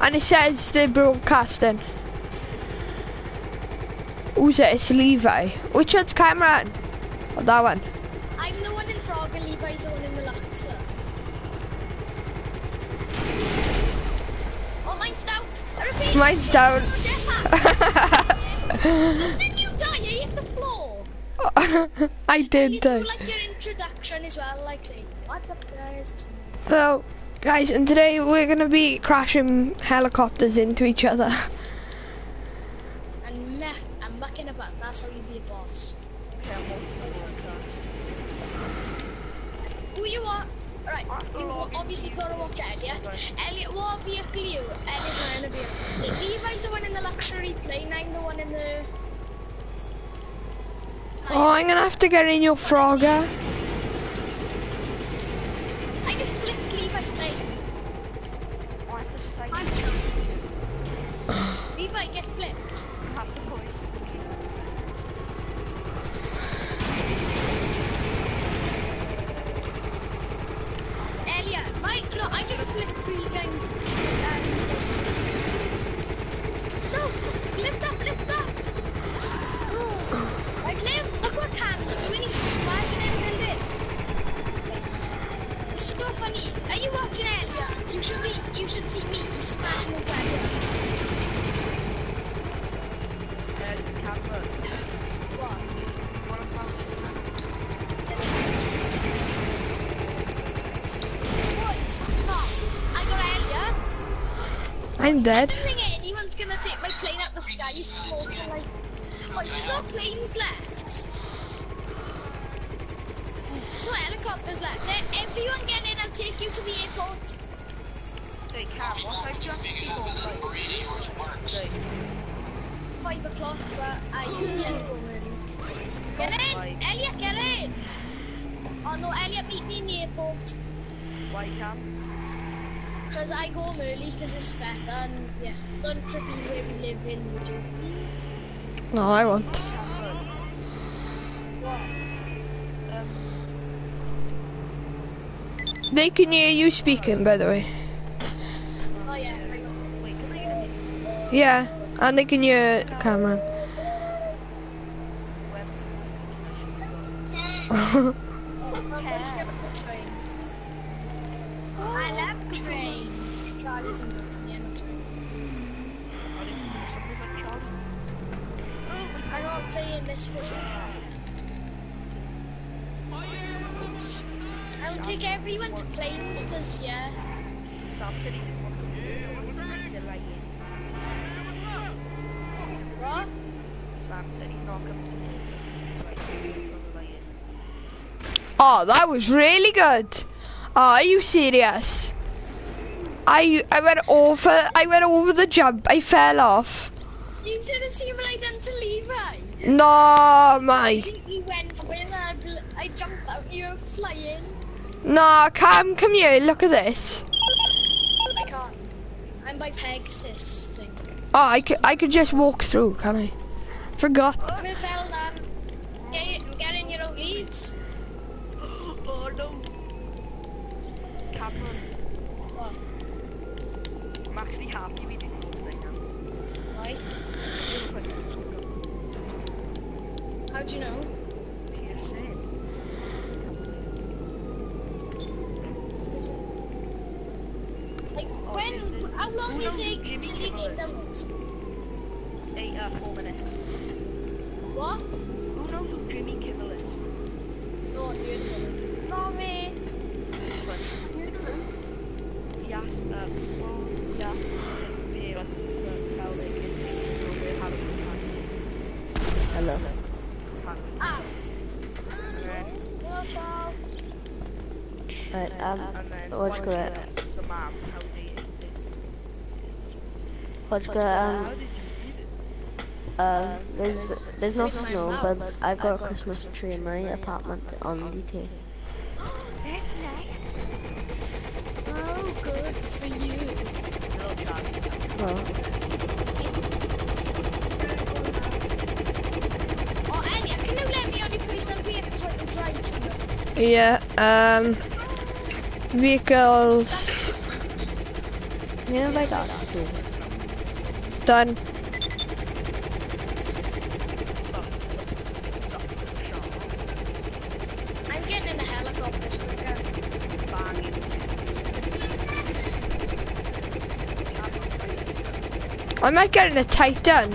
And it says they're broadcasting. Who's it? It's Levi. Which one's Cameron? Oh, that one. I'm the one in Frog and Levi's the one in the Luxor. Oh, mine's down. I repeat. Mine's down. Didn't you die? You hit the floor. I did You die. do like your introduction as well, like say, what's up guys? So, guys, and today we're gonna be crashing helicopters into each other. And meh, I'm mucking about. That's how you be a boss. Who you are? Alright, you obviously gotta watch Elliot. Elliot, what vehicle are you? Elliot's not in a vehicle. Levi's the one in the luxury plane, I'm the one in the... Oh, I'm gonna have to get in your Frogger. I just flipped Levi's plane. I have to say Levi, get flipped. I have to voice. Elliot, no, I just flipped 3 times. No, lift up, lift up. Like, look what Cam's doing, he's smashing in buildings. It's so funny. Are you watching Elliot? You should see me smashing in buildings. Boys, come. I got Elliot. I'm dead. I don't think anyone's gonna take my plane out the sky. He's smoking like. Oh, there's no planes left. There's no helicopters left. Everyone get in, I'll take you to the airport. Hey Cam, what time do you have to be home today? 5 o'clock, but I tend to go early. Get in! Elliot, get in! Oh no, Elliot, meet me in the airport. Why Cam? Because I go home early because it's better and yeah. Don't trip me where we live in, would you please? No, I won't. They can hear you speaking, by the way. Oh yeah, hang on. Wait, can they hear me? Yeah, and they can hear Cameron. I'm just gonna put train. I love trains. Charlie's in good to me, I'm not train. Somebody's like Charlie. I'm not playing this for so long. I will take everyone to planes because, yeah. Sam said he didn't want to delay it. What? Sam said he's not coming to me. Oh, that was really good. Oh, are you serious? I went over the jump. I fell off. You should have seen what I done to Levi. No, mate. He went when I jumped out, you were flying. No, Cam, come here. Look at this. I can't. I'm by Pegasus thing. Oh, I could just walk through, can I? Forgot. I'm gonna fell down. Get in your own leaves. Oh no. Cameron, What? I'm actually happy we didn't go today now. Why? It was like How'd you know? Peter said. Like, how long does it take till you get downwards? 4 minutes. What? Who knows who Jimmy Kimmel is? No, you didn't. Not me. It's funny. You didn't. He asked people, he asked if parents to tell their kids they should know how to be Hello. Ah. Right, and then what's good? So mom, how they What's good? how did you eat it? There's no snow, but I've got a Christmas tree in my apartment on DT. That's nice. Oh, good for you. Little Charlie. Well, Oh, Elliot, can you let me on your personal vehicle so I can drive somewhere? yeah, vehicles. You know, like that. choosing. Done. I'm getting in the helicopter quicker. I might get in a Titan.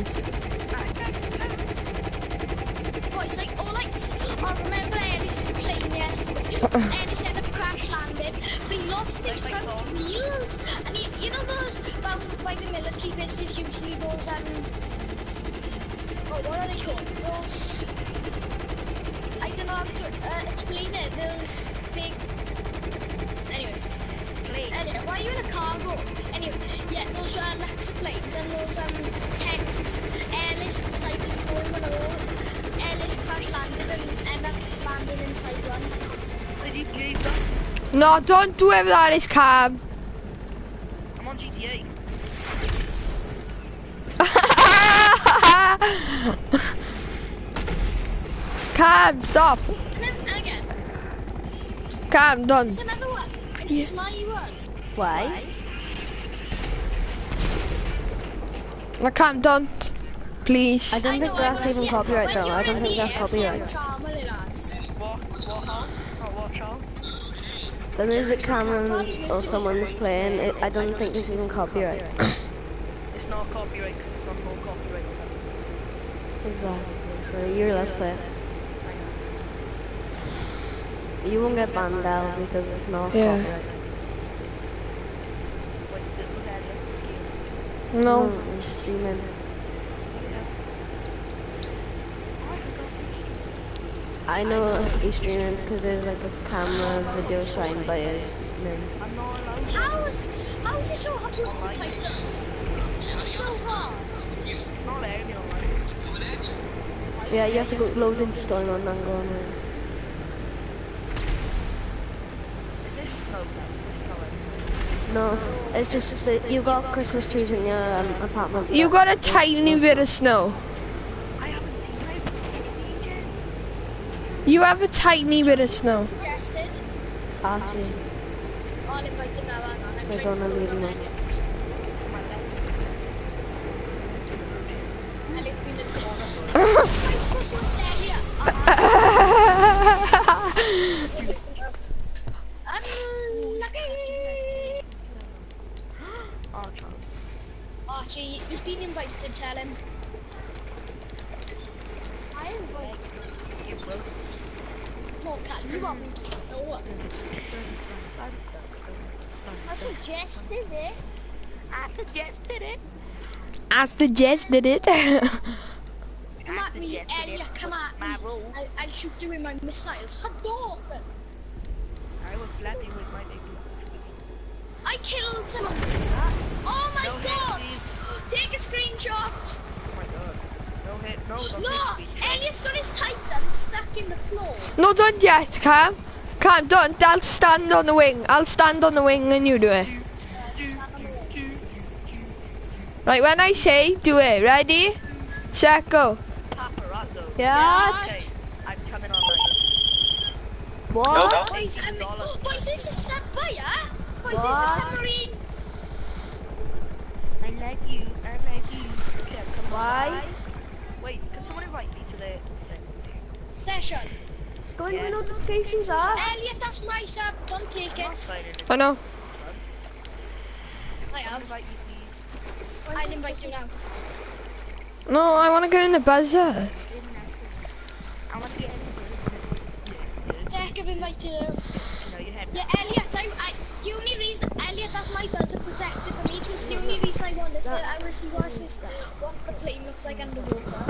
Boys, like, all I remember Ellis's plane yesterday. Ellis ended up crash landed. They lost his front wheels. And you know those, by the military bases, usually those, oh, what are they called? Those, I don't know how to explain it. Those big, anyway, why are you in a cargo? Anyway, yeah, those Alexa planes and those tents. Ellis decided to go in one of those. Ellis crash landed and ended up landing inside one. Did you do that? No, don't do it that is Cam. I'm on GTA. Cam, stop. And again, Cam, done. it's another one. This is my one. Why? No, Cam, don't. Please. I don't think that's even copyright though. I don't think that's copyright. What, Sean? The music Cameron or someone's playing, I don't think it's even copyright. It's not copyright because it's on no copyright settings. Exactly, so you're allowed to play it. You won't get banned out because it's not Yeah. copyright. Wait, was that like the scheme? No. You're streaming. I know he's streaming because there's like a camera video signed by his name. I'm not allowed. How is it so hard to type those? It's so hard. It's not letting me online. Yeah, you have to go load into story mode and go on it. Is this snow now? Is this snow? No, it's just that you got Christmas trees in your apartment. You got a tiny bit of snow. I haven't seen it in ages. You have a tiny bit of snow. Suggested. Archie, I'll invite them now. Hang on. I'm so trying don't leave him out. I need to be the I'm supposed to stay here. Unlucky. Oh, Charles. Archie, he's been invited. Tell him. I invited. You will. No, Kat, you want me to know what? I suggested it. I suggested it. I suggested it. Come at me, Elliot, come at me. My rules. I'll shoot you with my missiles. Hadouken! I will slap you with my dick. I killed someone. Oh my No hit, god! please. Take a screenshot. Oh my god. No hit. No, don't No, hit me. Elliot's got his Titan stuck in the floor. No, don't yet, Cam. Cam, don't. I'll stand on the wing. I'll stand on the wing and you do it. Right, when I say, do it. Ready? Set, go. Paparazzo. Yeah. Okay, I'm coming online. What? Boys, boys, this is Sapphire. Boys, this is submarine. I like you. I like you. Okay, I'm coming Why? online. Wait, can someone invite me to the thing? Session. It's going my notifications off. Elliot, that's my sub. Don't take I'm not it. signing in. I know. I Someone have. invite me, please. I'll invite you now. No, I want to get in the buzzer. I want to get in. Deck have invited you. No, you have Yeah, Elliot, the only reason, Elliot, that's my buzzer protector for me, because the only reason I want this, I want to see what the plane looks like underwater.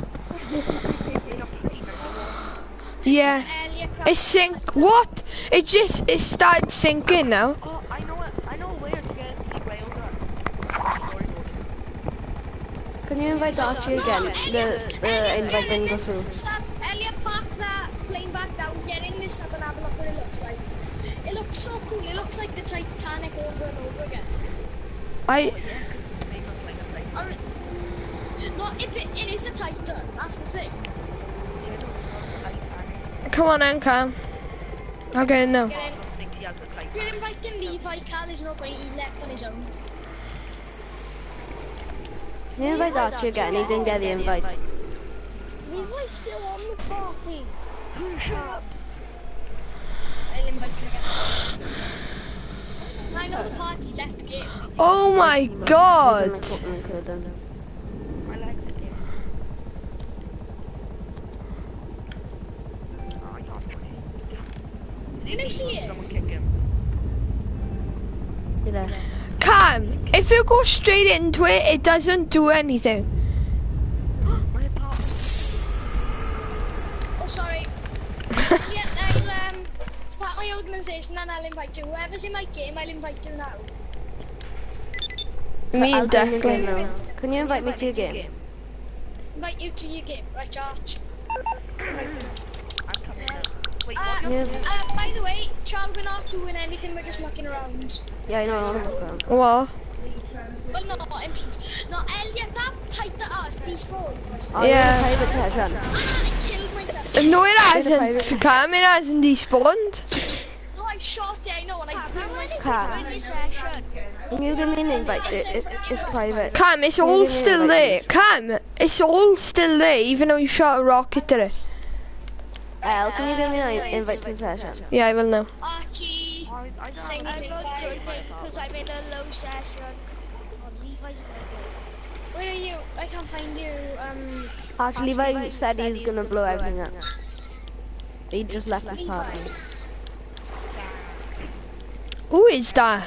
Yeah. Elliot, It sink. What? It started sinking now. Oh, I know where to get the rail gun. Storyboard. Can you invite Archie again? The invite didn't go through. Elliot, park that plane back down, get in this sub and have a look what it looks like. It looks so cool, it looks like the Titanic over and over again. I. Yeah, because the thing looks like a Titan. Or, no, it is a Titan, that's the thing. Come on, then, Cam. I'll get in now. Get in. I don't think he has a If you're Titan. inviting Levi, Cal is no point, he left on his own. You invite Archie again, he didn't get the invite. Levi's still on the party. Shut up. I'll invite him again. I know the party left the game. Oh my god. My legs are here. Oh, I can't breathe. Didn't I see it? Someone kick him. You there? Cam, if you go straight into it, it doesn't do anything. My apartment. Oh, sorry. Yeah, I'll start my organisation and I'll invite you. Whoever's in my game, I'll invite you now. Me I'll and join your game Declan. now. Can you invite me to your game? Invite you to your game, right, Arch? I'm coming now. Wait, Yeah. By the way, Charles, we're not doing anything, we're just mucking around. Yeah, I know, I'm okay. What? Well, no, not MPs. No, Elliot, that type that us, despawned. Oh, Yeah. you're in a private session. I killed myself. No, it hasn't. Cam, it hasn't despawned. No, I shot it, I know, and I blew myself. Cam, can you give me an invite? It's private. Cam, it's all still there. Cam, it's all still there, even though you shot a rocket at it. Al, can you give me an invite to the session? Yeah, I will now. Archie, I sing don't it because I'm in a low session on Levi's birthday. Where are you? I can't find you. Actually, Levi said he's gonna blow everything up. He just left his party. Who is that?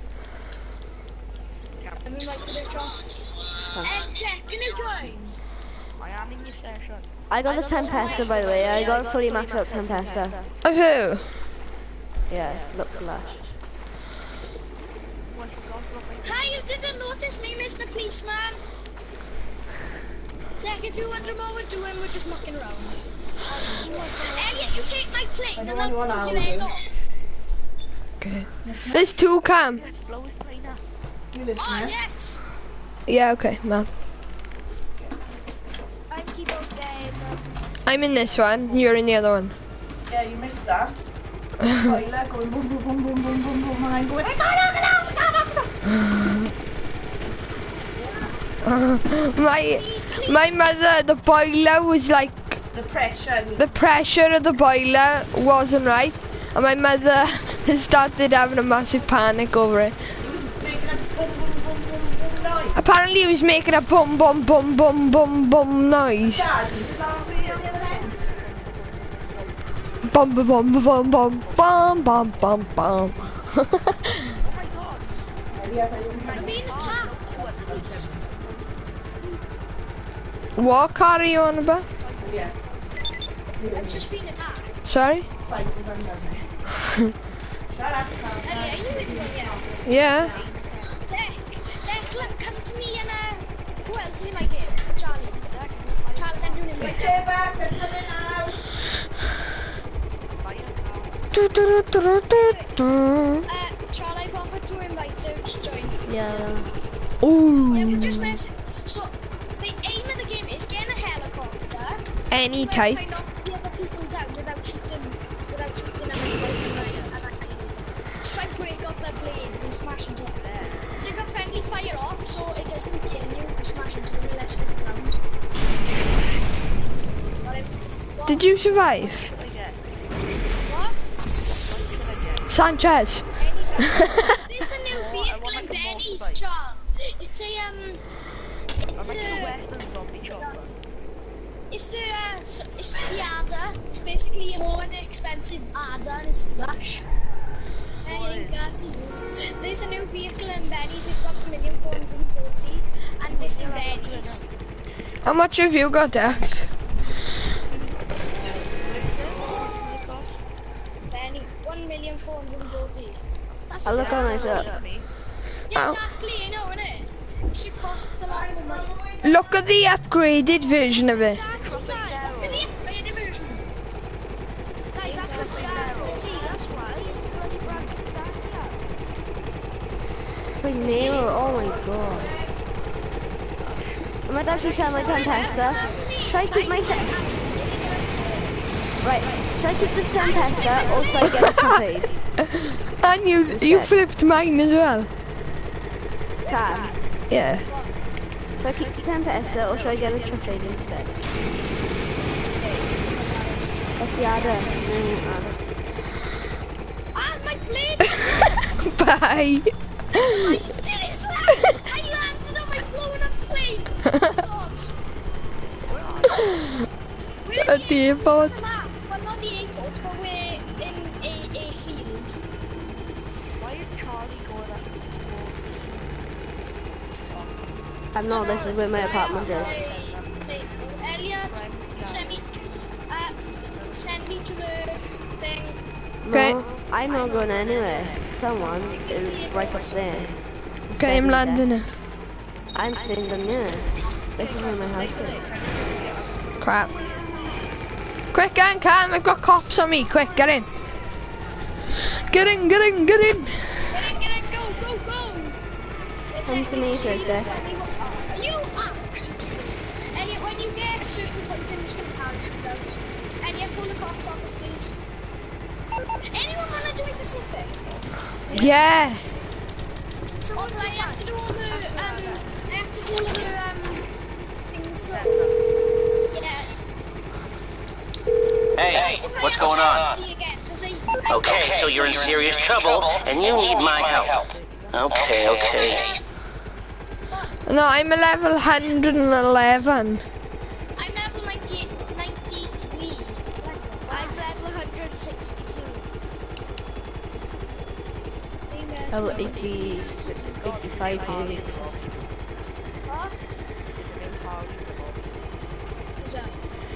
I'm invited to join. Jack, can you join? I am in your session. I got the Tempesta, by the way. I got a fully maxed out Tempesta. Of who? Yes, look flash. Hi, you didn't notice me, Mr. Policeman. Jack, if you wonder what we're doing, we're just mucking around. Elliot, you take my plane and I'll blow your head off. Okay. There's two, Cam. Let's blow his plane up. Oh, yes. Yeah, okay, man. I keep on getting I'm in this one, you're in the other one. Yeah, you missed that. Boiler going boom, boom, boom, boom, boom, boom, boom, and I'm going, I got My mother, the boiler was like, the pressure. the pressure of the boiler wasn't right, and my mother started having a massive panic over it. Making a boom, boom, boom, boom, boom noise. Apparently he was making a boom, boom, boom, boom, boom, boom noise. Dad, is it on the other end? Bum, bum, bum, bum, bum, bum, bum, bum, bum. Oh my god. I'm being attacked. Please. What car are you on about? Yeah. I'm just being attacked. Sorry? Fight with them down there. Shut up, Carl. Elliot, are you in one yet? Yeah. Declan, come to me and who else is in my game? Charlie. Charles, I'm doing it right now. Stay back, they're coming out. Do, do, do, do, do, do. Charlie, I've offered to invite you to join. Yeah. Ooh. Yeah, we just mentioned. So, the aim of the game is getting a helicopter. Any Where type. you knock the other people down without shooting and just try and break off their plane and smash into it. So you've got friendly fire off, so it doesn't kill you. You smash into it unless you hit the ground. Did you survive? What should I get? What? What should I get? Sanchez. There's a new vehicle in like a Benny's, motorbike. Charles. It's a I'm like a western zombie chopper. it's the Ada. It's basically a more expensive Ada and it's Flash. There's a new vehicle in Benny's. It's got 1,440,000, and this in Benny's. How much have you got, Jack? Benny, 1,440,000. That's I'll look how nice up. Yeah, exactly. I know, innit? It should cost a lot of money. Look at the upgraded version of it. That's fine. Look at the upgraded version. guys, that's the that's why it's bloody brand new Wait, Nero, oh my god. I might actually sell my Tempesta. Should I keep my Right, should I keep the Tempesta or should I get a campaign? And you flipped mine as well. Can. Yeah. Should I keep the Tempesta or should I get a trade instead? That's the adder. Ah, my plane! Bye. I did it, man! I landed on my blowing up plane! Oh, God. We're At the airport. We're not the airport, but we're in a field. Why is Charlie going up towards... No, this is where my apartment is. Elliot, send me to the thing. Okay. No, I'm not going anywhere. Someone is right up there. Okay, I'm landing it. I'm staying down here. This is where my house is. Crap. Quick, get in, Cam. I've got cops on me. Quick, get in. Get in, get in, get in. Get in, go, go, go! Come to me first, Dick. You are! Elliot, when you get a certain point in this comparison, though, and you pull the cops off, please. Anyone want to join Pacific? Yeah. Or do I have to do all the, things that... Yeah. Hey, what's going on? Okay, so you're in serious trouble, and you need my help. Okay. No, I'm a level 111. I'm level 93. I'm level 162. Level 80, 85, 80. What? What's that?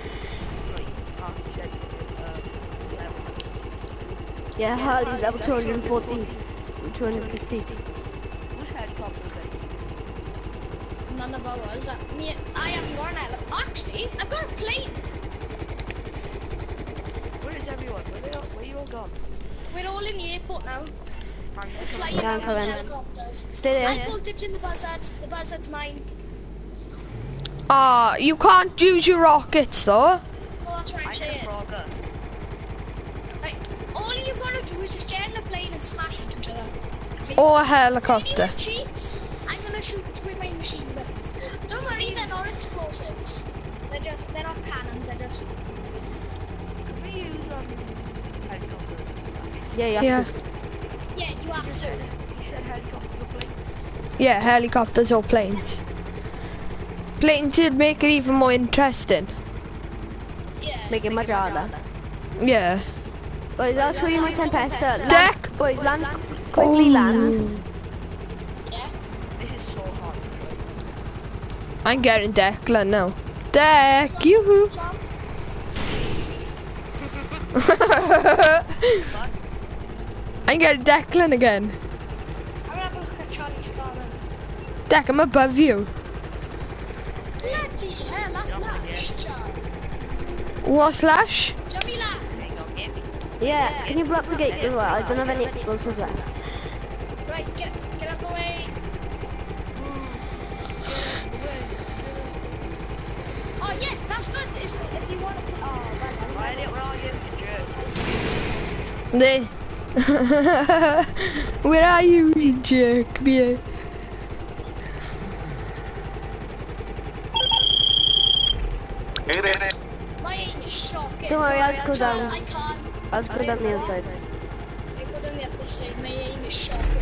Yeah, Harley's level 240. 250. Whose helicopter is it? None of ours. I haven't got an island. Actually, I've got a plane. Where is everyone? Where you all gone? We're all in the airport now. We're flying Yeah, I'm around in coming. helicopters. Stay there. I pulled tips in the buzzard. The buzzard's mine. You can't use your rockets though. Oh, that's what I'm I'm saying. a frogger. Like, all you've got to do is just get in a plane and smash into each other. See? Or a helicopter. If anyone cheats, I'm gonna shoot with my machine guns. Don't worry, they're not explosives. They're not cannons. They're just. Can we use helicopters? Yeah, you have to. Yeah, you have to. You said helicopters or planes? Yeah, helicopters or planes. Planes would make it even more interesting. Yeah. Make it much harder. Yeah. Wait, I'll show you my Tempesta. Deck! Wait, land. Quickly land. Yeah. This is so hard. I'm getting Declan now. Deck, yoo-hoo. I'm getting Declan again. I'm gonna have a look at Charlie's car then. Deck, I'm above you. Bloody hell, that's Lash, Charlie. What's Lash? Jummy Lash. Yeah, can you block the gates as well? I don't have any explosives left. Right, get out the way. Oh yeah, that's good. If you want to put, Elliot, where are you? You jerk. Where are you, you jerk? Come here. my aim is shocking. Don't worry, I'll just go down. I can't. I'll just go down the other side. I go down the other side. My aim is shocking.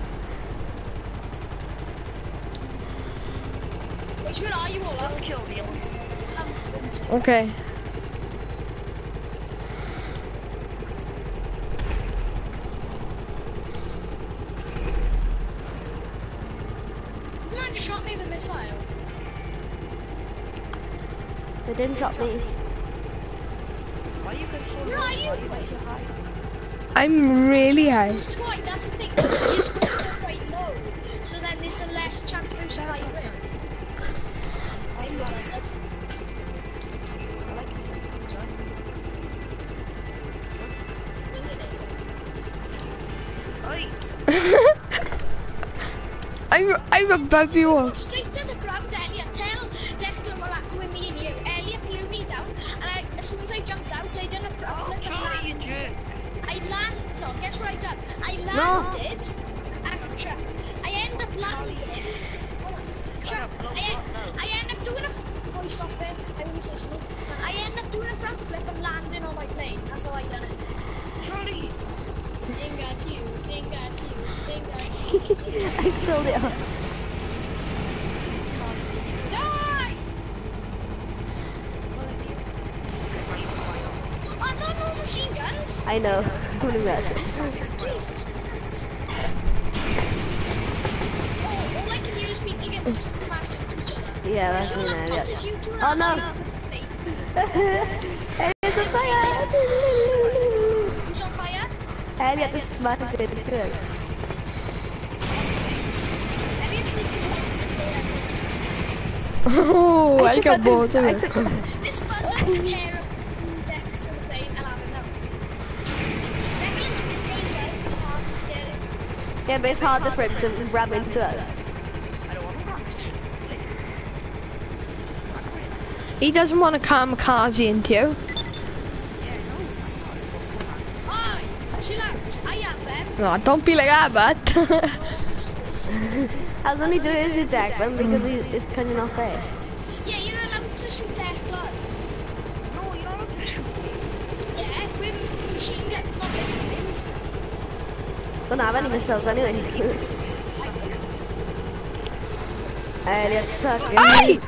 Which one are you all? Don't kill me. Okay. Someone shot me with a missile. They didn't shot me. Why you get so Where low? are you? Why you get so high? I'm really high. That's the thing. You're supposed to go quite low, so then there's a less chance of so high you win. I realize it. I like it. I'm above you all. Go straight to the ground, Elliot. Tell Declan what happened with me and you. Elliot blew me down, and as soon as I jumped out, I done a problem. Charlie, you jerk. I landed. No, guess what I done? I landed. I ended up landing. Shut up. me stop it. I wouldn't say something. I ended up doing a front flip and landing on my plane. That's how I done it. Charlie! Ain't got you. I stole it. Die! Oh, no machine guns. I know. I'm gonna mess it. Jesus Christ. Oh, all I can use people get smashed into each other. Yeah, that's Sure, me that now. Yeah. covers you two Oh no! There's a fire! Who's on fire? Elliot just smashed it into it. Elliot needs to Oh, I got both of I it. This buzzard's terrible. Dex on the plane, I'll have it now. That means we play as well, so it's hard to get it. Yeah, but it's harder for him to ram into us. He doesn't want to kamikaze into you. Oh, chill out. I am them. No, don't be like that, but. I was only doing his attack run because it's kind of not fair. Yeah, you're allowed to shoot death blood. No, you're not allowed to shoot me. Yeah, with machine guns, not missiles. Don't have any missiles anyway. Elliot's sucking. Hey!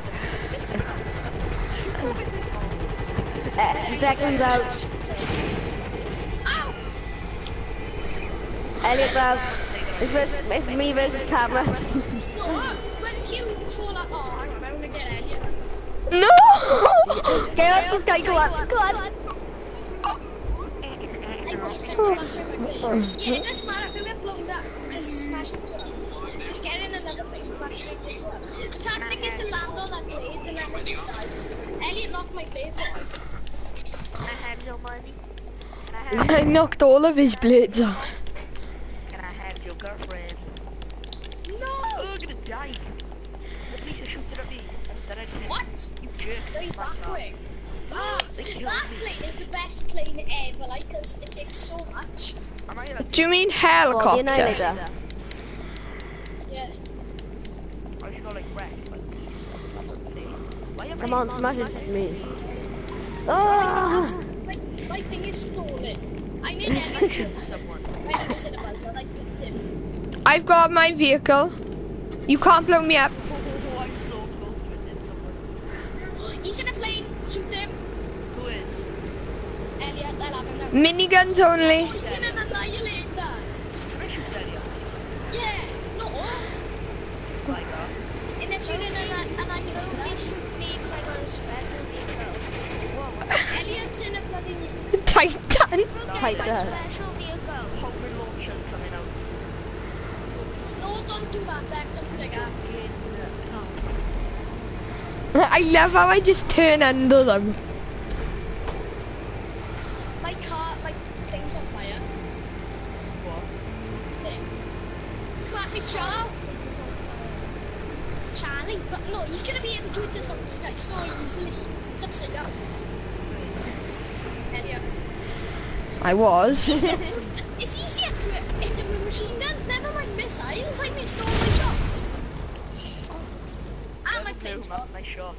Declan's out. Ow! Elliot's out. It's me versus camera. What? Once you fall up, oh, hang on, I'm gonna get Elliot. No! Get up the sky, go on, go on. I got fall up in my face. Yeah, it doesn't matter if we get blown up, just smash into it. Just get in another plane, smash it into it. The tactic is to land on that blade and then just die. Elliot knocked my blades off. Can I have your money? I knocked all of his blades off. Can I have your girlfriend? No! Oh, I'm gonna die. The police are shooting at me. What? You jerk. Going backward. Oh, They that killed me. plane is the best plane ever, like, because it takes so much. Am I allowed Do you mean Oh, the helicopter? Annihilator. Yeah. I should go like wreck, like peace. That's insane. Why am Come I on, smash it me. Oh! My thing is stolen. I made Elliot kill someone? my nose in a buzzer, like him. I've got my vehicle. You can't blow me up. Oh, I'm so close to hitting someone. He's in a plane. Shoot him. Who is? Elliot, I'll have him now. Miniguns only. He's in an annihilator. Can I shoot Elliot? Yeah. No. My god. In a shooting and I can only shoot me because I got a special vehicle. Elliot's in a bloody Titan. Titan. special vehicle. Hungry launchers coming out. No, don't do that. Back to the guy. I love how I just turn under them. My car, my thing's on fire. What? Thing. Come at me, Charles. Charlie, but no, he's gonna be able to do this on the sky so easily. It's upside down. Elliot. I was. It's easier to hit him with machine guns, never mind missiles. I missed all my shots. And my plane's gone. My shot.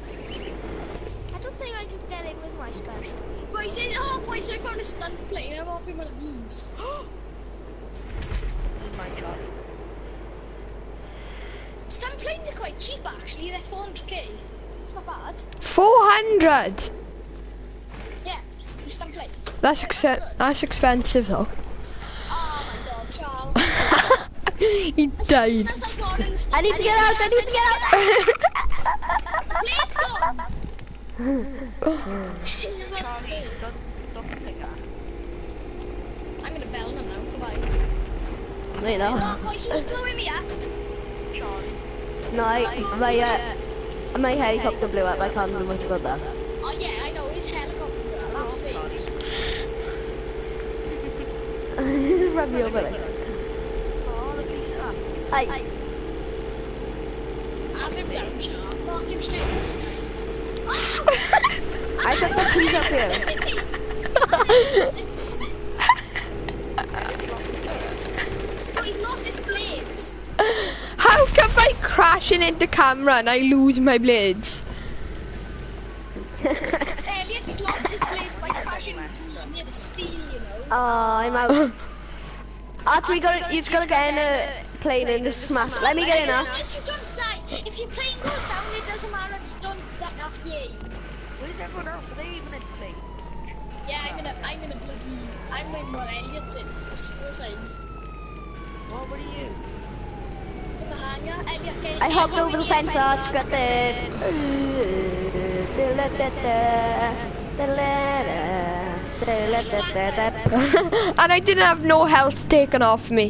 I don't think I can get in with my special. Boys, oh boys, I found a stunt plane. I'm hoping one of these. This is my shot. Stunt planes are quite cheap actually. They're 400k. It's not bad. 400. Yeah, the stunt plane. That's expensive though. Oh my god, Charles. He died. That's like Orange. I need to get out, I need to get Plane's gone. Charlie, don't pick that. I'm gonna bell them now. Goodbye. out. Wait, no. Oh, boys, who's blowing me up? Charlie. No, my helicopter blew up, I can't do much about that. Oh yeah, I know. His helicopter. That's fake. Run me over it. Oh, the police are after me. Hi. Have him down, Charles. Mark him straight in the sky. I took the keys up here. Oh, he lost his blades. How come by crashing into camera and I lose my blades? Elliot just lost his place by crashing into the steel, you know. Oh, I'm out. After you just gotta get in a plane and just smash. Let me get in now. Unless you don't die. If your plane goes down, it doesn't matter. Just don't die. That's the aim. Where's everyone else? Are they even in planes? Yeah, I'm in what Elliot's in. The suicide. What are you? In the hangar. Elliot, get in. I hopped over the fence, I just got it. And I didn't have no health taken off me.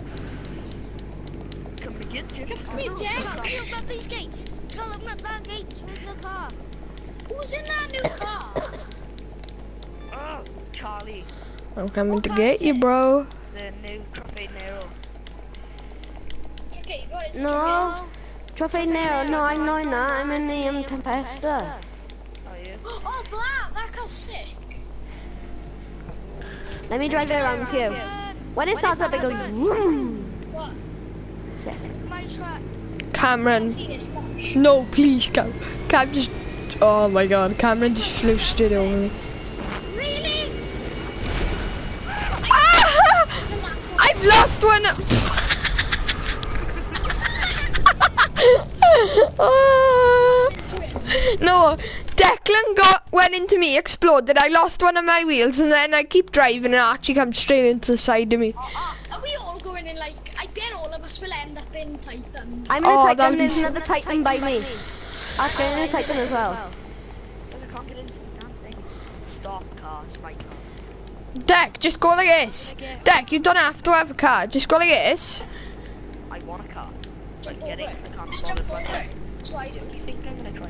Come to get you. Come here, Jack. Open up these gates. Tell them that that gates with the car. Who's in that new car? Oh, Charlie. I'm coming to get you, bro. The new Trofeo. Okay, you got it. No. Trofeo Nero, no, I'm not in that. I'm in the Tempesta. Are you? Oh, Black, that car's sick. Let me drive it around with you. When it starts up, it goes vroom. What? Sick. My truck. Cameron. See this flash. No, please, Cam just... Oh my god, Cameron just flew straight over me. Really? Ah! I've lost one! No, Declan went into me, exploded. I lost one of my wheels, and then I keep driving and it actually comes straight into the side of me. Are we all going in like? I bet all of us will end up in Titans. I'm in a Titan, that'd be there's another Titan by me. I'll go in a Titan as well. Because I can't get into the damn thing. Stop the car, it's my car. Deck, just go like this. Deck, you don't have to have a car. Just go like this. I want a car. So I can get it because I can't Just bother jump over running. it. That's what I do. Do you think I'm gonna try?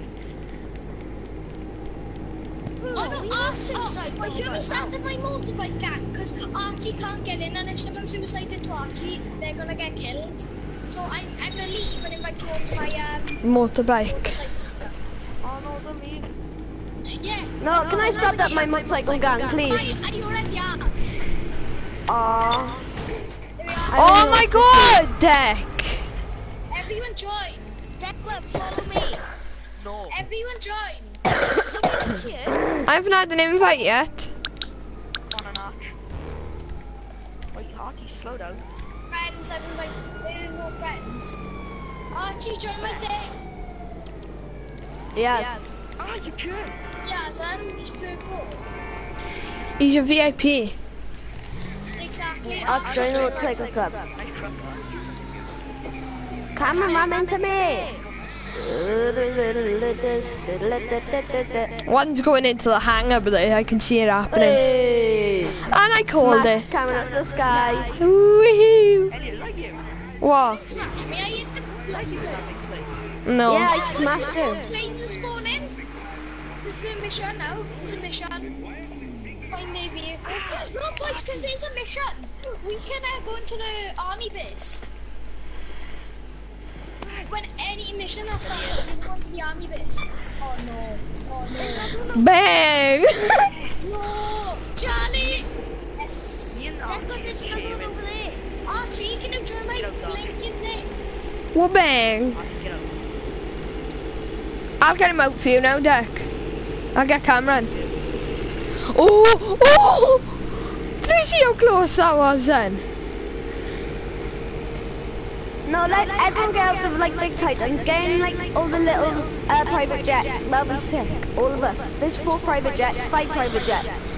Oh no, Archie! I should have started my motorbike gang because Archie can't get in, and if someone suicided to Archie, they're gonna get killed. So I'm gonna leave and invite you all to my Motorbike. motorcycle. Oh no, don't leave. Yeah. No, can I start up my motorcycle gang, please? Are you already out? Aww. There we are. Oh my god, Deck. Everyone join. Declan, follow me. No. Everyone join. Someone's here. I haven't had an invite yet. On an arch. Wait, Archie, slow down. Friends, I've invited. There are no friends. Archie, join my thing. Yes. Ah, you can. Yeah, he's purple. He's a VIP. Exactly. I'll join the motorcycle club. Nice truck. Cameraman into me. One's going into the hangar, but I can see it happening. Hey. And I called Smash it. camera up the sky. Woohoo. Elliot, like you. What? Smash me. I hit the bloody No. Yeah, I smashed you. plane this morning. This is a mission now. It's a mission. Find the vehicle. No, boys, because there's a mission. We can go into the army base. When any mission that starts up, we go into the army base. Oh no. Oh no. Bang. No. Charlie. Yes. Me and Declan, Archie there's is another one shaving. over there. Archie, can you join my blinking thing? Well, bang. Archie, get out. I'll get him out for you now, Deck. I'll get Cameron. Oh, oh! Did you see how close that was then? No, let everyone get out of like big Titans. Get in like all the little private jets. That'll be sick. All of us. There's 4 private jets, 5 private jets.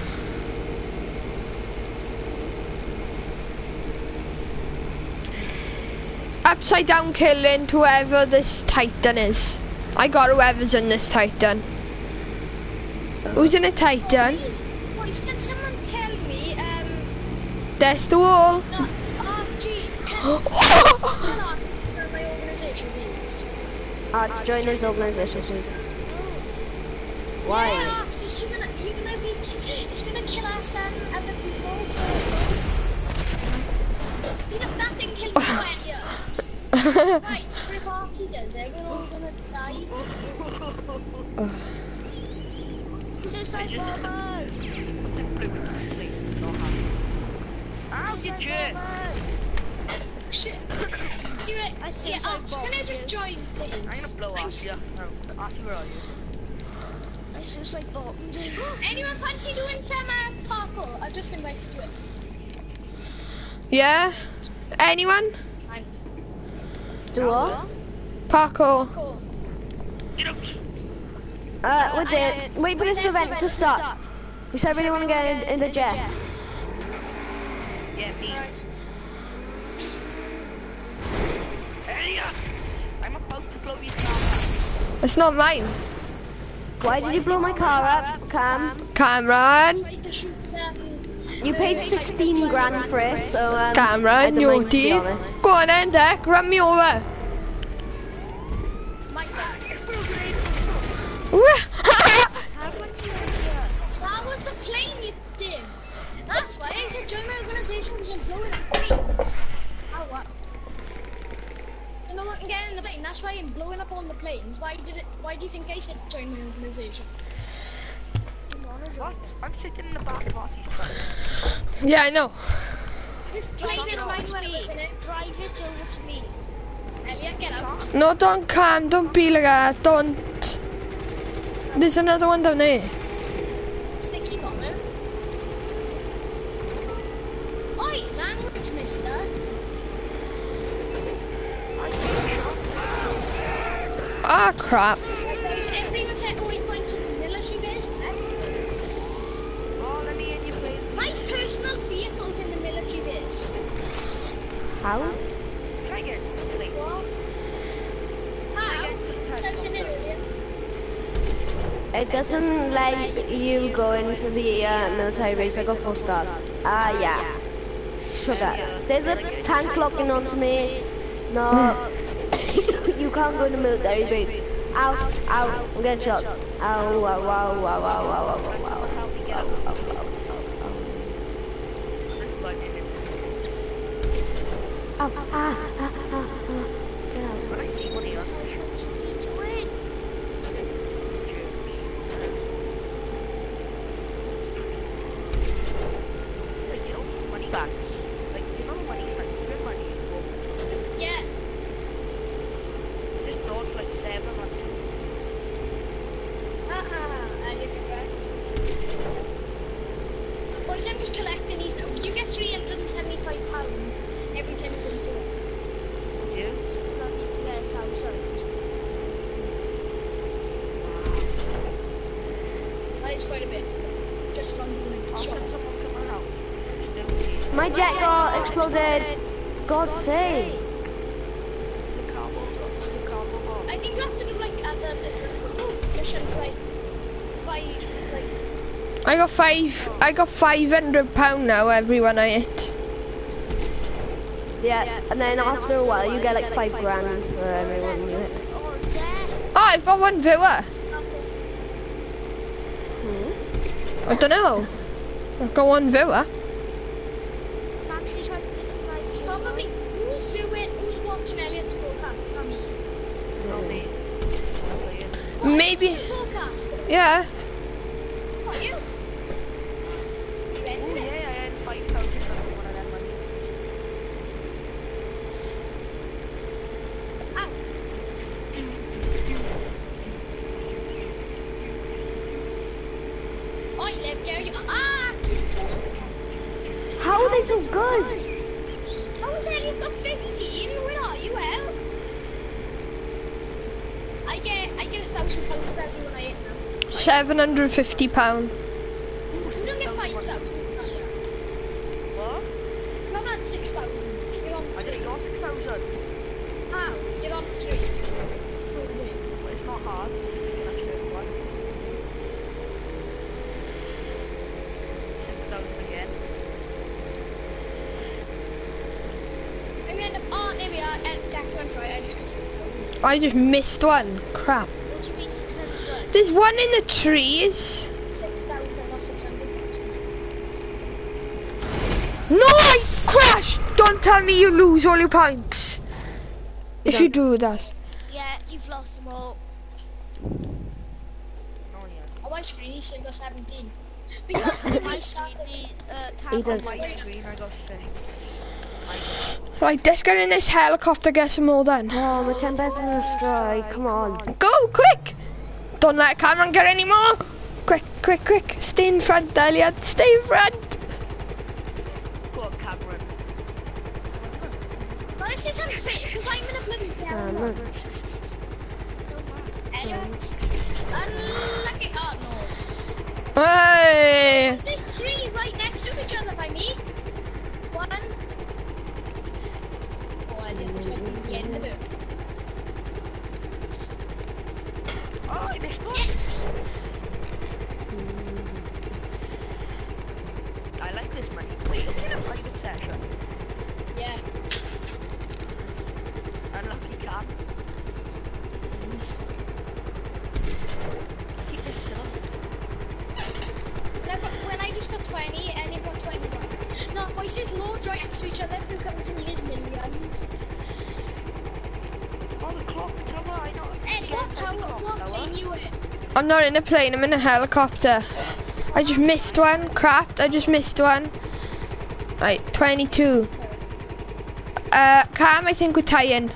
Upside down killing to whoever this Titan is. I got whoever's in this Titan. Who's in a Titan? Boys, can someone tell me, There's the wall. no, Archie, can tell Archie for my organization, please? To join his organization, please. Why? Yeah, because you're gonna be, it's gonna kill us and other people, so. Didn't that thing kill you earlier? Right, every party does it, we're all gonna die. Suicide bombers. Ow, you jerk! Bombers. Shit. See what I see yeah, some Archie, can I just join, I'm please? gonna blow Archie up. No, Archie, where are you? I suicide bombed him. Anyone fancy doing some parkour? I've just invited to it. Yeah? Anyone? Do what? Parkour. Cool. Wait for this event to start. We said really want to get in the jet. Yeah, me. Right. Elliot! I'm about to blow your car up. It's not mine. Why did you blow my car up, Cam? Cameron. Tried to shoot You paid 16 grand for it, so I Cameron, don't your mind, to be team. honest. Go on then, Deck. Run me over. my bag. That was the plane you did. That's why I said join my organisation because I'm blowing up planes. Oh what? You know what? I'm getting in the plane. That's why I'm blowing up on the planes. Why do you think I said join my organisation? What? I'm sitting in the back of Artie's car. Yeah, I know. This plane is mine, isn't it? Drive it over to me. Elliot, get out. No, don't Cam. Don't be like that. Don't. There's another one down there. Sticky bomber. Oi, language, mister. Ah, crap. Everyone said, oh, you're going to the military base. Oh, let me in your place. My personal vehicle's in the military base. How? Try get some plate. What? How? Something in it. It doesn't let you go into the military base. I got 4-star. Yeah. Sugar. There's a tank locking onto me. No. You can't go in the military base. Ow, ow, I'm getting shot. Ow, wow, wow, wow, wow, wow, wow, wow. Help me get out. Get out. When I see money on my shirts. Like, do you know these money bags? Like, do you know the money signs? Real money in the book. Yeah. Just dodge like 7 or 2. I give you friends. Boys, I'm just collecting these now. You get £375 every time you go into it. You? So that you can get 1,000. That is quite a bit. Just from the I'll shop. get someone coming out. Still need My jet got exploded. For God's sake. the cardboard box. I think you have to do like other different missions, like I got £500 now, everyone I hit. Yeah, and then after a while you get like 5 grand for everyone you hit. Oh, Dad. Oh, I've got 1 viewer. I don't know. I've got 1 viewer. I'm actually trying to pick up my probably who's watching Elliot's broadcast? Tell me. Not me. Maybe. Broadcast. Yeah. What are you? You Oh ended yeah, it. I had 5,000 for one of them money. Ow. Oi, Liv, Gary. How are they so good? How is Elliot got 15? Where are you, El? I get £1,000 for everyone I hit now. £750. You don't get 5,000. What? You haven't had 6,000. You're on I just 3. got 6,000. How? You're on 3. But it's not hard. You can actually have one. 6,000 again. I'm gonna end up. Oh, there we are. Declan, try. I just got 6,000. I just missed one. Crap. What do you mean 600? There's one in the trees. 6,000, not 600,000. No, I crashed. Don't tell me you lose all your points. If you do that. Yeah, you've lost them all. No, yeah. On my screen, he said I got 17. But you have to restart it. He On does. my screen, I got 6. Right, let's get in this helicopter, get some more done. Oh, my 10 best is a strike. Come on. Go, quick! Don't let Cameron get any more. Quick, quick, quick. Stay in front, Elliot. Stay in front. Go on, Cameron. Well, this is unfair because I'm in a bloody yellow. Elliot. Unlucky. Oh no. Hey. There's three right next to each other by me. One. Oh, Elliot's right at the end of it. Oh, I missed one. Yes. I like this money. Wait, are we in a private session? Yeah. Unlucky Cam. Keep this still. When I just got 20 and you got 21. No, boys, there's loads right next to each other. If you come to me, there's millions. Oh, the clock tower, I know. Ellie, what tower? What plane you in? I'm not in a plane, I'm in a helicopter. I just missed one. Crap, I just missed one. Right, 22. Cam, I think we're tying.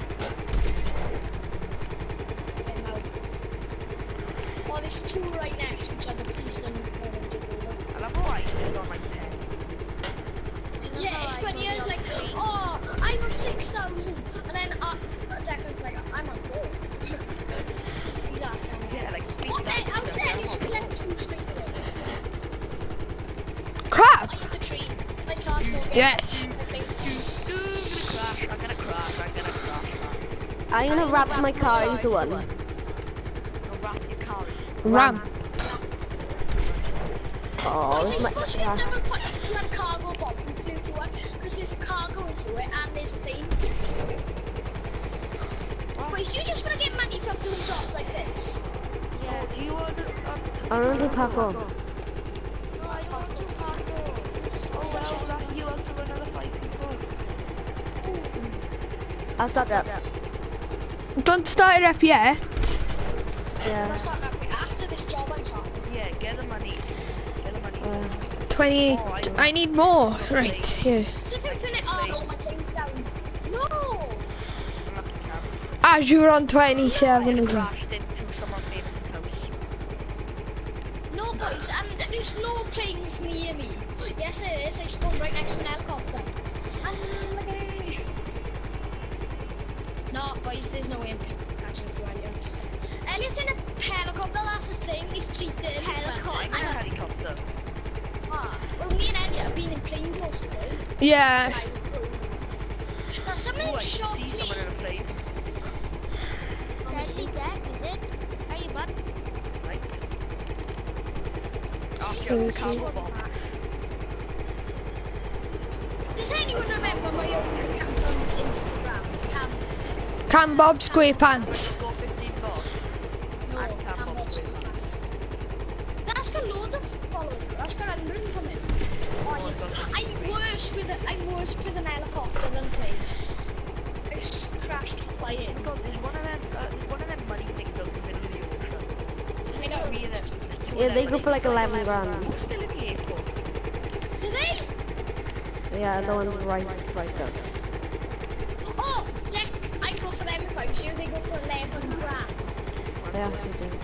Oh, there's two right next to each other. Please don't go into the I love how I just on like 10. Yeah, it's funny. I was like, oh, I'm on 6,000. And then Declan's like, I'm on 4. Yeah, like What the hell? How the hell did you collect 2 straight away? Crap! I hit the tree. My car's more good. Yes. I'm gonna crash. I'm gonna wrap my car into one. You'll wrap your car into Ramp. Oh, It's it's my supposed to get double points if you had a cargo bomb and flew through one. Because there's a car going through it and there's a thing. But if you just want to get money from doing jobs like this. Yeah, do you want to... I don't do parkour. No, I don't want to parkour. Oh well, that's you have to run another 5 people. I'll start that. Don't start it up yet. I'm Yeah. starting after this job I'm starting. Yeah, get the money. 28. I need more. Right, here. So if you finish, oh no, my plane's down. No! As you were on 27 as well. Crashed into someone famous' house. No boys, and there's no planes near me. Yes it is, I spawned right next to an helicopter. Unlucky. No boys, there's no way I'm catching up to Elliot. Elliot's in a helicopter, that's the thing, he's cheated. I'm in a helicopter. Well, me and Elliot have been in plane close today. Yeah. Now someone Oh, I shot can see me. someone in a plane. Deadly deck, is it? Hey, bud. Right. After the cargo bomb. Does anyone remember my old account on Instagram? Cam Bob SquarePants. Go 15 boss. No, I'm Cam Cam Bob Bob's SquarePants. That's got loads of followers. That's got 100 and something. I'm worse with an helicopter than a plane. I just crashed flying. God, there's one of them money things out in the middle of the ocean. There's I know. 3 of them. There's 2 Yeah, of they them. go for like 11 grand. They're still in the airport. Do they? Yeah, the one's right there. Oh, Deck, I'd go for them if I was you. They go for 11 grand. Yeah, they do.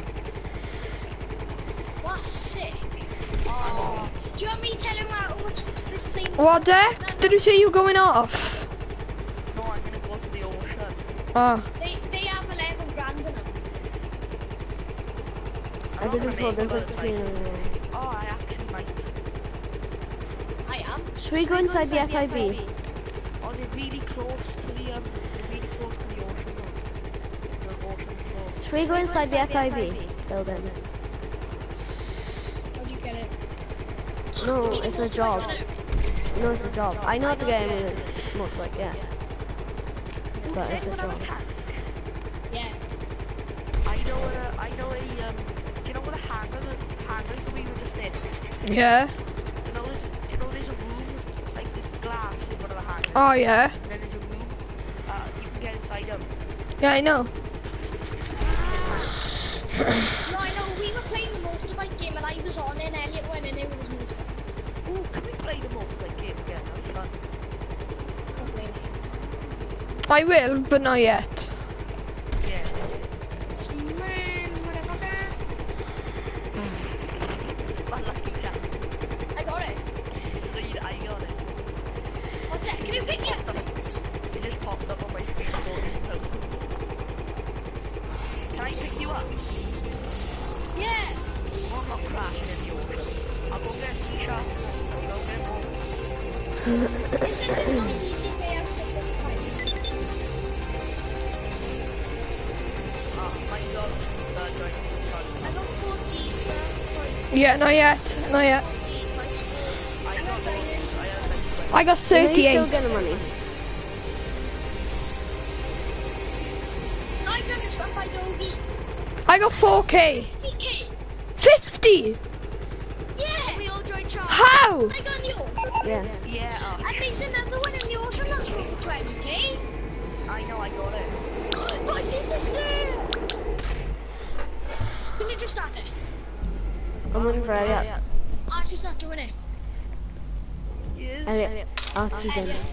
That's sick. Oh. Do you want me telling you how much this plane's What, Deck? Did you say you were going off? No, I'm gonna go to the ocean. Oh. They have 11 grand in them. I didn't throw this at Oh, I actually might. I am. Should we go inside the FIB? Oh, they're really close to the ocean though. The ocean floor. Should we go inside the FIB building? How'd you get it? No, You need it's to a go to job. my- No, it's a job. I know how to get in it. Most like, yeah. But Does it's a anyone have a job. tank? Yeah. I know do you know what a hangar that we were just in? Yeah. Do you know there's a room, like there's glass in one of the hangars. Oh, yeah. And then there's a room, you can get inside them. Yeah, I know. No, I know. We were playing the motorbike game and I was on and Elliot went in. It was moving. Ooh, can we play the motorbike game again? That was fun. I'm playing it. I will, but not yet. Yeah. Man, motherfucker. pick you up? Yeah. I'm not crashing in the ocean. I'll go get a sea shark. You go get one. This is not easy way out of this time. My dog's I got 14 points. Yeah, not yet. Not yet. 14 my score. I got bonus. I got You know, you still 38. get the money. I got this one by Doggy. I got 4k. 50k. 50. Yeah. We all joined Charlie. How? I got you. Yeah. Yeah, And there's another one in the ocean that's going for 20k. I know, I got it. Boys, is this there? Can you just start it? I'm looking for Elliot. Archie's not doing it. Yes. Elliot. Archie's in. Elliot.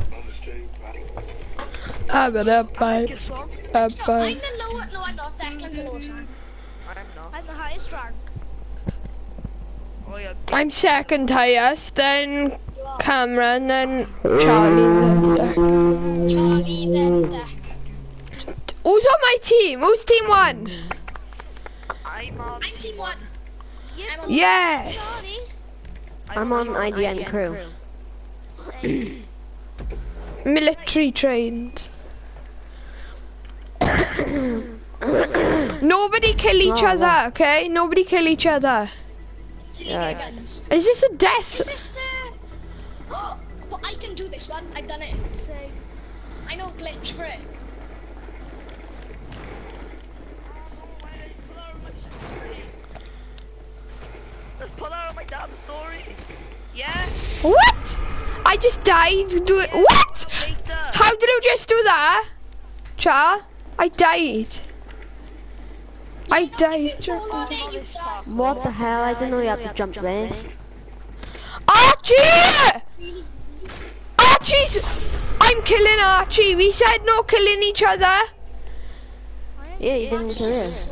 I'm an up by. Your song? Up No, by. I'm the lower. No, I'm not. Declan's the lowest rank. I'm not. I'm the highest rank. Oh yeah. I'm second highest, then Cameron, then Charlie, then Deck. Charlie, then Deck. Who's on my team? Who's team 1? I'm on I'm team 1. I'm on Yes. Charlie. I'm on IGN crew. Same. Military trained. Nobody kill each other, okay? Nobody kill each other. Till you get guns. Is this a death? Is this the... Oh, but I can do this one. I've done it. Same. I know glitch for it. Let's pull out my damn story. Yeah? What? I just died. Do it. What? Later. How did I just do that? Char? I died. I died. Fall on it, you've done. What the hell? I didn't know you had to jump there. Archie! Archie's... I'm killing Archie. We said no killing each other. Yeah, you didn't kill him.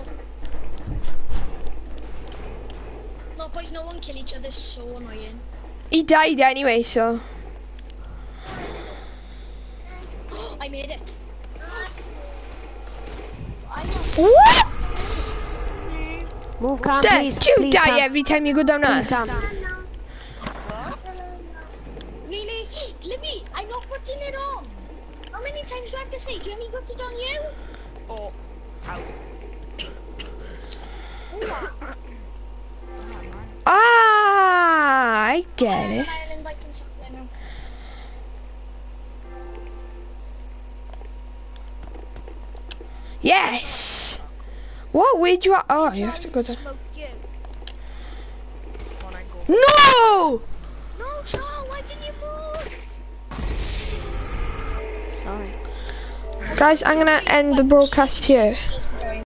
No, boys, no one kill each other. It's so annoying. He died anyway, so... I made it. What? Move, Cam, Dad, please. you Please, die Cam. every time you go down Please, there. Cam. Really? Libby, I'm not putting it on. How many times do I have to say? Do you want me to put it on you? Oh. Ow. Ah, I get it. I'll invite in something now. Yes. What? Where'd you? Oh, you have to go there. Smoke you. Come on, go. No! No, Charles, why didn't you move? Sorry. Guys, I'm gonna end the broadcast here. Does